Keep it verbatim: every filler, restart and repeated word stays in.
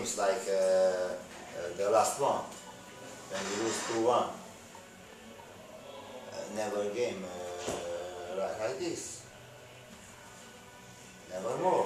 games like uh, uh, the last one, when we lose two one. Uh, never game uh, like, like this. Never more.